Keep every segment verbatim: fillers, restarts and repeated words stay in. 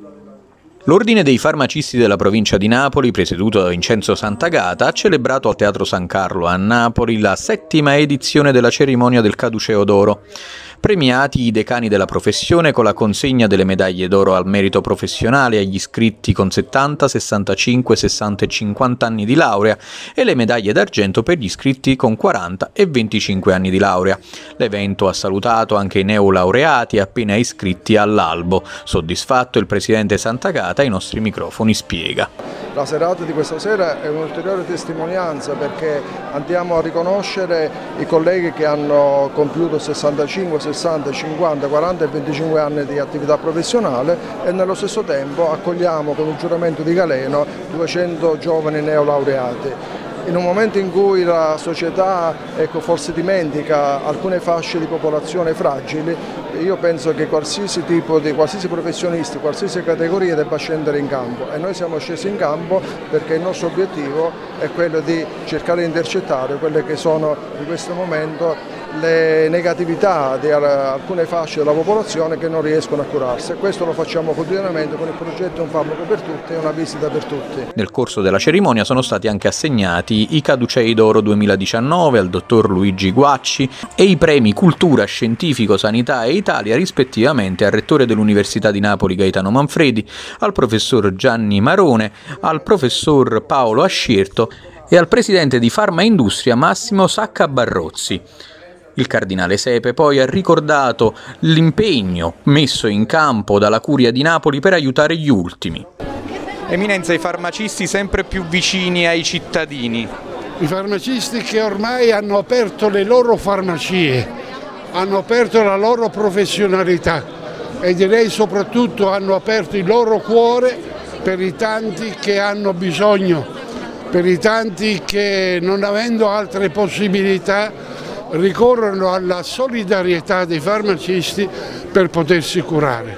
L'Ordine dei farmacisti della provincia di Napoli, presieduto da Vincenzo Santagata, ha celebrato al Teatro San Carlo a Napoli la settima edizione della cerimonia del Caduceo d'Oro. Premiati i decani della professione con la consegna delle medaglie d'oro al merito professionale agli iscritti con settanta, sessantacinque, sessanta e cinquanta anni di laurea e le medaglie d'argento per gli iscritti con quaranta e venticinque anni di laurea. L'evento ha salutato anche i neolaureati appena iscritti all'albo. Soddisfatto il presidente Santagata ai nostri microfoni spiega. La serata di questa sera è un'ulteriore testimonianza perché andiamo a riconoscere i colleghi che hanno compiuto sessantacinque, sessanta, cinquanta, quaranta e venticinque anni di attività professionale e nello stesso tempo accogliamo con un giuramento di galeno duecento giovani neolaureati. In un momento in cui la società ecco, forse dimentica alcune fasce di popolazione fragili, io penso che qualsiasi tipo di, qualsiasi professionista, qualsiasi categoria debba scendere in campo e noi siamo scesi in campo perché il nostro obiettivo è quello di cercare di intercettare quelle che sono in questo momento le negatività di alcune fasce della popolazione che non riescono a curarsi e questo lo facciamo quotidianamente con il progetto Un farmaco per tutti e una visita per tutti. Nel corso della cerimonia sono stati anche assegnati i Caducei d'Oro duemiladiciannove al dottor Luigi Guacci e i premi Cultura, Scientifico, Sanità e Italia rispettivamente al rettore dell'Università di Napoli Gaetano Manfredi, al professor Gianni Marone, al professor Paolo Ascierto e al presidente di Farmaindustria Massimo Sacca Barrozzi. Il cardinale Sepe poi ha ricordato l'impegno messo in campo dalla Curia di Napoli per aiutare gli ultimi. Eminenza, i farmacisti sempre più vicini ai cittadini. I farmacisti che ormai hanno aperto le loro farmacie, hanno aperto la loro professionalità e direi soprattutto hanno aperto il loro cuore per i tanti che hanno bisogno, per i tanti che non avendo altre possibilità ricorrono alla solidarietà dei farmacisti per potersi curare.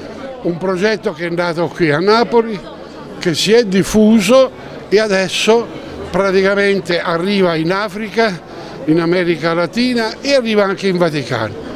Un progetto che è nato qui a Napoli, che si è diffuso e adesso praticamente arriva in Africa, in America Latina e arriva anche in Vaticano.